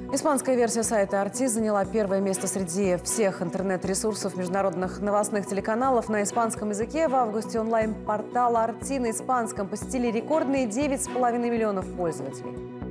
Испанская версия сайта «Арти» заняла первое место среди всех интернет-ресурсов международных новостных телеканалов на испанском языке. В августе онлайн-портал «Арти» на испанском посетили рекордные 9,5 миллионов пользователей.